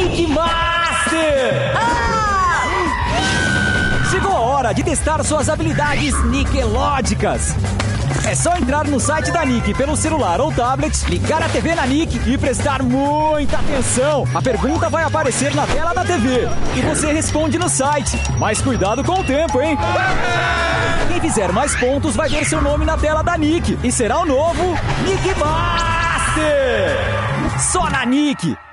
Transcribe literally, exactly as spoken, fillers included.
Nick Master! Ah! Chegou a hora de testar suas habilidades niquelódicas. É só entrar no site da Nick pelo celular ou tablet, ligar a T V na Nick e prestar muita atenção. A pergunta vai aparecer na tela da T V e você responde no site. Mas cuidado com o tempo, hein? Quem fizer mais pontos vai ver seu nome na tela da Nick e será o novo Nick Master! Só na Nick!